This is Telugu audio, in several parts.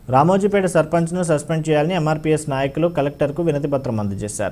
రామోజీపేట సర్పంచ్ను సస్పెండ్ చేయాలని ఎంఆర్పీఎస్ నాయకులు కలెక్టర్కు వినతిపత్రం అందజేశారు.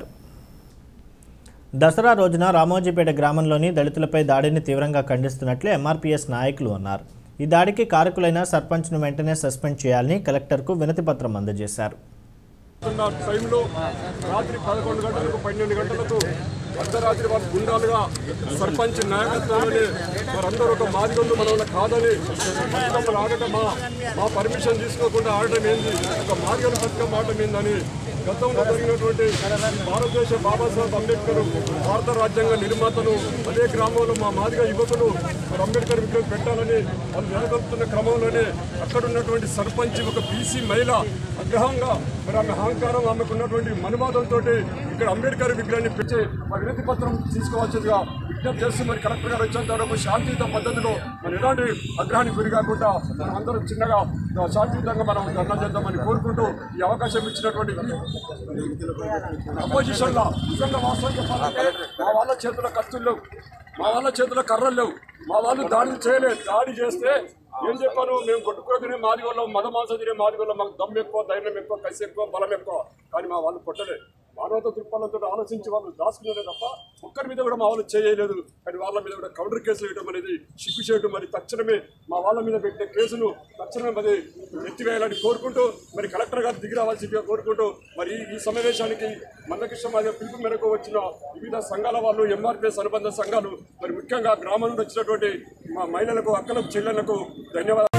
దసరా రోజున రామోజీపేట గ్రామంలోని దళితులపై దాడిని తీవ్రంగా ఖండిస్తున్నట్లు ఎంఆర్పీఎస్ నాయకులు అన్నారు. ఈ దాడికి కారకులైన సర్పంచ్ను వెంటనే సస్పెండ్ చేయాలని కలెక్టర్కు వినతిపత్రం అందజేశారు. టైంలో రాత్రి 11 గంటలకు 12 గంటలకు అర్ధరాత్రి వారు గుండాలుగా సర్పంచ్ నాయకత్వంలోనే వారందరూ ఒక మాదిగొందు మన కాదని బతుకమ్మలు ఆడటం మా పర్మిషన్ తీసుకోకుండా ఆడటం ఏంది, ఒక మాదిగల బతుకమ్మ ఆడటం ఏందని గతంలో జరిగినటువంటి భారతదేశ బాబాసాహెబ్ అంబేద్కర్ భారత రాజ్యాంగ నిర్మాతలు అదే గ్రామంలో మా మాదిగ యువకులు మరి అంబేద్కర్ విగ్రహం పెట్టాలని వాళ్ళు వెనకలుపుతున్న క్రమంలోనే అక్కడ ఉన్నటువంటి సర్పంచ్ ఒక బీసీ మహిళ అగ్రహంగా మరి ఆమె అహంకారం ఆమెకు ఉన్నటువంటి మనువాదంతో ఇక్కడ అంబేద్కర్ విగ్రహాన్ని పెంచి మా వినతి పత్రం తీసుకోవాల్సిందిగా విజ్ఞప్తి చేస్తూ మరి కలెక్టర్ గారు వచ్చేంత వరకు శాంతియుత పద్ధతిలో మరి ఎలాంటి అగ్రహానికి గురి కాకుండా మనం అందరం చిన్నగా శాంతియుతంగా మనం ధర్నా చేద్దామని కోరుకుంటూ ఈ అవకాశం ఇచ్చినటువంటి అపోజిషన్లో నిజంగా వాస్తవం చెప్పాలంటే మా వాళ్ళ చేతుల కత్తులు లేవు, మా వాళ్ళ చేతుల కర్రలు లేవు, మా వాళ్ళు దాడులు చేయలేదు. దాడి చేస్తే ఏం చెప్పాను, మేము కొట్టుకుని తినే మాదిగోళ్ళం, మదమాంస తినే మాదిగోళ్ళం, మాకు దమ్ము ఎక్కువ, ధైర్యం ఎక్కువ, కసి ఎక్కువ, బలం ఎక్కువ. కానీ మా వాళ్ళు కొట్టలేదు. మానవత దృక్పథంతో ఆలోచించి వాళ్ళు దాచుకునే తప్ప ఒక్కరి మీద కూడా మా వాళ్ళు చేయలేదు. కానీ వాళ్ళ మీద కూడా కౌంటర్ కేసులు వేయడం అనేది సిగ్గు చేయడం, మరి తక్షణమే మా వాళ్ళ మీద పెట్టే కేసును తక్షణమే మరి ఎత్తివేయాలని కోరుకుంటూ మరి కలెక్టర్ గారు దిగి రావాల్సిందిగా కోరుకుంటూ మరి ఈ సమావేశానికి మందకృష్ణ మాదిగ పిలుపు మేరకు వచ్చిన వివిధ సంఘాల వాళ్ళు, ఎంఆర్పీఎస్ అనుబంధ సంఘాలు, మరి ముఖ్యంగా గ్రామం నుండి వచ్చినటువంటి మా మహిళలకు, అక్కలకు, చెల్లెళ్లకు ధన్యవాదాలు.